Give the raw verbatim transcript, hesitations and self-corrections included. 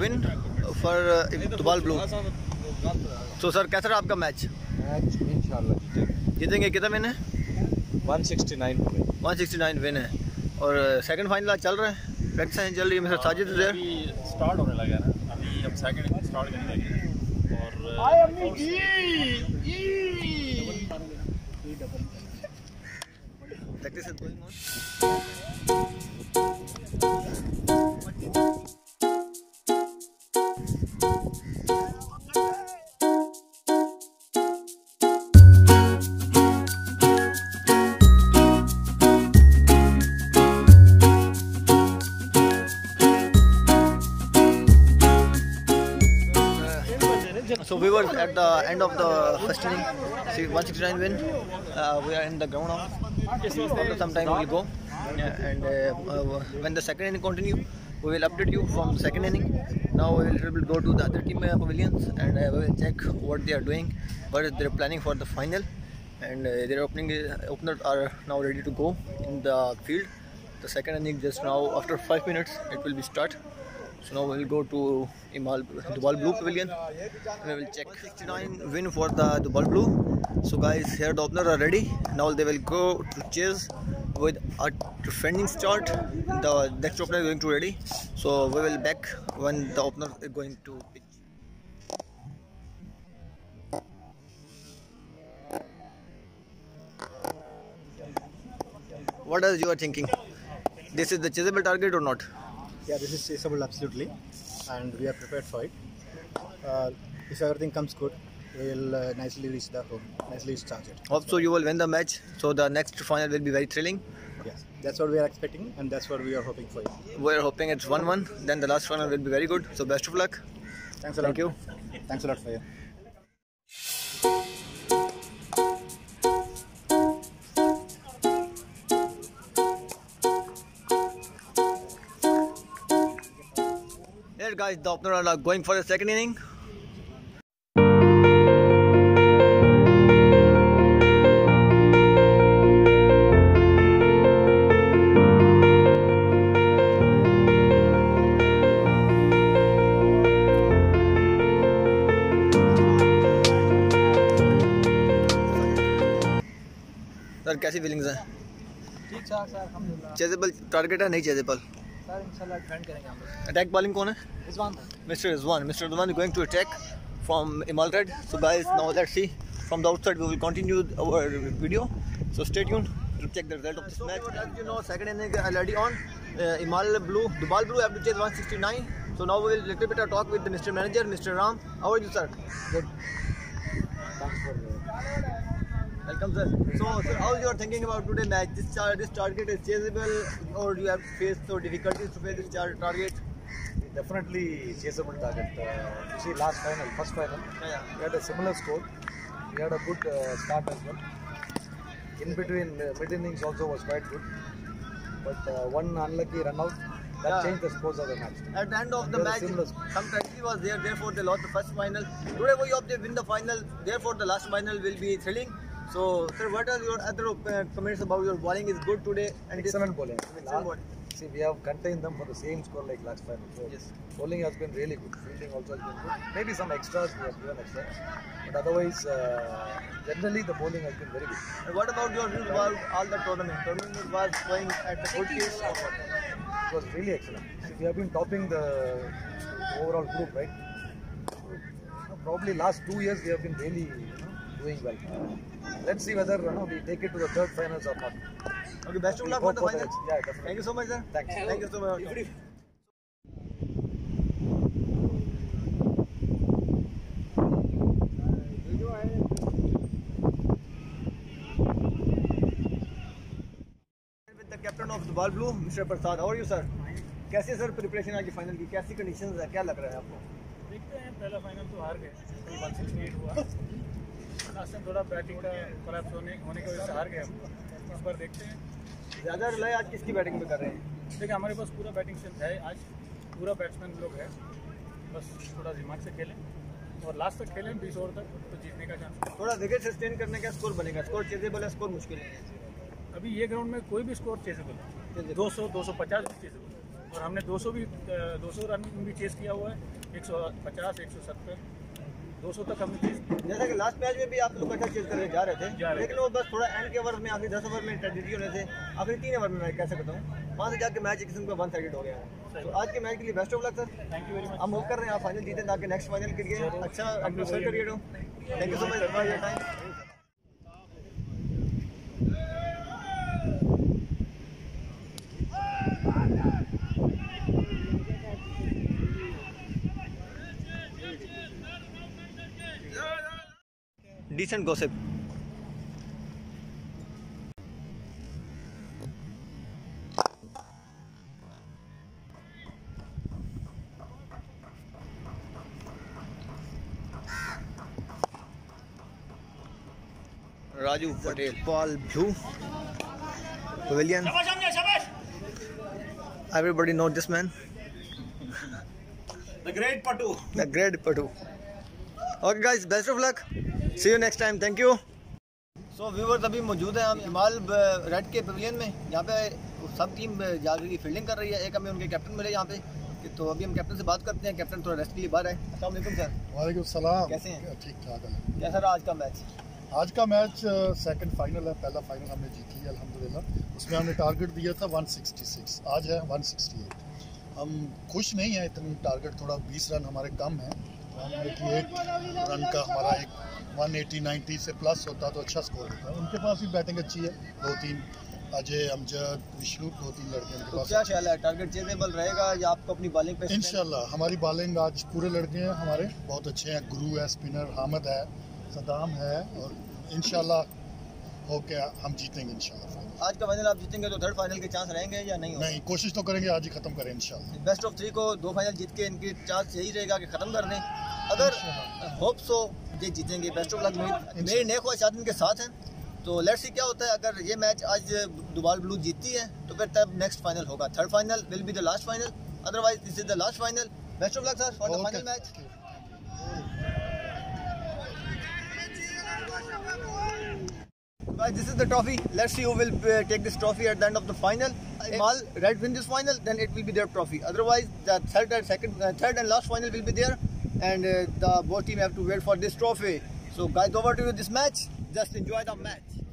win for uh, DUBAL Blue. So sir, कैसा रहा आपका मैच? मैच इंशाल्लाह जीतेंगे। जीतेंगे। कितना विन है? one sixty-nine one sixty-nine win है। और सेकंड फाइनल आज चल रहा है, प्रैक्टिस चल रही है। मिस्टर साजिद इधर अभी स्टार्ट होने लगा है ना, अभी हम सेकंड स्टार्ट करने लगे हैं। और practice is going on. So we were at the end of the first inning. See, one sixty-nine win. Uh, we are in the ground now. After some time we will go. Yeah, and uh, uh, when the second inning continue, we will update you from the second inning. Now we will, will go to the other team uh, pavilions and uh, we will check what they are doing, what they are planning for the final. And uh, their opening uh, openers are now ready to go in the field. The second inning just now, after five minutes, it will be start. So now we will go to EMAL DUBAL Blue Pavilion. We will check sixty-nine win for the DUBAL Blue. So guys, here the openers are ready. Now they will go to chase with a defending start. The next opener is going to ready. So we will back when the opener is going to pitch. What else you are thinking? This is the chaseable target or not? Yeah, this is chaseable absolutely, and we are prepared for it. Uh, if everything comes good, we will uh, nicely reach the home, nicely reach target. Hope so you will win the match. So the next final will be very thrilling. Yes, that's what we are expecting, and that's what we are hoping for. We are hoping it's one one. Then the last final will be very good. So best of luck. Thanks a lot. Thank you. Thanks a lot for you. Here guys, the openers are going for the second inning. Sir कैसी feelings हैं? ठीक ठाक sir, अल्हम्दुलिल्लाह। Chasable target है, नहीं chasable? Sir इंशाल्लाह defend करेंगे हम लोग। अटैक बॉलिंग कौन है? Rizwan mister Rizwan. Mister Rizwan is going to attack from EMAL red. So guys, now let's see. From the outside we will continue our video. So stay tuned to check the result of this match. As you know, second inning already on. Uh, EMAL Blue, DUBAL Blue have to chase one sixty-nine. So now we will little bit of talk with the Mister Manager, Mister Ram. How are you, sir? Good. Thanks for. Welcome, sir. So, sir, how you are thinking about today's match? This tar this target is chaseable, or you have faced so difficulties to face this tar target? Definitely chaseable target. Uh, you see, last final, first final, Yeah. we had a similar score. We had a good uh, start as well. In between, uh, mid innings also was quite good, but uh, one unlucky run out that Yeah. changed the scores of the match. At the end of the There are match, similar- some tragedy was there, therefore they lost the first final. Today we hope they win the final, therefore the last final will be thrilling. So, sir, what are your other uh, comments about your bowling is good today? And this- Excellent bowling. Excellent bowling. See, we have contained them for the same score like last final. So Yes. bowling has been really good. Fielding also has been good. Maybe some extras we have given extras, but otherwise, uh, generally the bowling has been very good. And what about your views about all the tournament? Tournament was going at a good pace or what? It was really excellent. See, we have been topping the overall group, right? So, probably last two years we have been really, you know, doing well. Let's see whether, you know, we take it to the third finals or not. Okay, best of We luck for hope the for final. the- yeah, definitely. Thank you so much, sir. Thanks. Thank you so much. With the captain of DUBAL Blue, Mister Prasad. How are you, sir? कैसे sir preparation आज final की? कैसी conditions है? क्या लग रहा है आपको? देखते हैं, पहला फाइनल तो हार गए, वन सिक्सटी एट हुआ। लास्ट टाइम थोड़ा बैटिंग का कोलैप्स होने होने की वजह से हार गए हम। इस बार देखते हैं। ज़्यादा रिलाई आज किसकी बैटिंग पे कर रहे हैं? देखिए, हमारे पास पूरा बैटिंग स्ट्रेंथ है आज, पूरा बैट्समैन लोग है, बस थोड़ा दिमाग से खेलें और लास्ट तक खेलें बीस ओवर तक, तो जीतने का चांस है। थोड़ा विकेट सस्टेन करने का स्कोर बनेगा। स्कोर चेजेबल है, स्कोर मुश्किल है। अभी ये ग्राउंड में कोई भी स्कोर चेसेबल है, दो सौ दो सौ पचास भी चेसेबल है। और हमने दो सौ भी दो सौ रन भी चेस किया हुआ है, एक सौ पचास, एक सौ सत्तर, दो सौ तक हमने चेस किया। जैसा कि लास्ट मैच में भी आप लोग अच्छा चेस करके जा रहे थे, लेकिन वो बस थोड़ा एंड के ओवर में आखिरी दस ओवर में ट्रेजेडी होने से आखिरी तीन ओवर में मैं कह सकता हूँ वहाँ से जाके मैच एक किस्म का वन साइडेड हो गया है। तो आज के मैच के लिए best of luck sir. Thank you very much. हम होप कर रहे हैं आप फाइनल जीतें ताकि नेक्स्ट फाइनल के लिए अच्छा एटमॉस्फेयर क्रिएट हो। Thank you so much for your time. Decent gossip. Raju Patel, Paul Blue Pavilion. Everybody knows this man. The great Patu. The great Patu. Okay guys, best of luck. See you next time. Thank you. So viewers, अभी मौजूद हैं हम इमाल red के pavilion में, यहाँ पे सब टीम जा रही फील्डिंग कर रही है। एक हमें उनके कैप्टन मिले यहाँ पे, तो अभी हम कैप्टन से बात करते हैं। कैप्टन थोड़ा रेस्ट के लिए बाहर है। अस्सलाम वालेकुम सर। वालेकुम सलाम। कैसे हैं? ठीक ठाक है। कैसा रहा आज का मैच? आज का मैच सेकंड फाइनल है, पहला फाइनल हमने जीती है अल्हम्दुलिल्लाह। उसमें हमने टारगेट दिया था एक सौ छियासठ, आज है एक सौ अड़सठ। हम खुश नहीं हैं इतनी, टारगेट थोड़ा बीस रन हमारे कम है। एक रन का हमारा एक एक सौ अस्सी नब्बे से प्लस होता तो अच्छा स्कोर होता है। उनके पास भी बैटिंग अच्छी है, दो तीन अजय, अमजद, विष्णु, दो तीन लड़के उनके तो पास। क्या ख्याल है, टारगेट चेजेबल रहेगा या आपको अपनी बॉलिंग पे? इंशाल्लाह हमारी बॉलिंग आज पूरे लड़के हैं हमारे बहुत अच्छे हैं। गुरु है, स्पिनर हामिद है, सदाम है, और इंशाल्लाह ओके हम जीतेंगे इंशाल्लाह। आज का फाइनल आप जीतेंगे तो थर्ड फाइनल के चांस रहेंगे या नहीं? नहीं, कोशिश तो करेंगे आज ही खत्म करें इंशाल्लाह। बेस्ट ऑफ थ्री को दो फाइनल जीत के इनकी चांस यही रहेगा कि खत्म कर दें। अगर होप सो ये जीतेंगे, बेस्ट ऑफ लक। मेरी नए ख्वाहिशात इनके साथ हैं, तो लेट्स सी क्या होता है। अगर ये मैच आज दुबाल ब्लू जीतती है तो फिर तब नेक्स्ट फाइनल होगा। Third final will be the last final, otherwise this is the last final. Best of luck sir for the final match. Guys, this is the trophy. Let's see who will uh, take this trophy at the end of the final. If Mal Red win this final, then it will be their trophy. Otherwise, the third and second, uh, third and last final will be there, and uh, the both team have to wait for this trophy. So, guys, over to you this match. Just enjoy the match.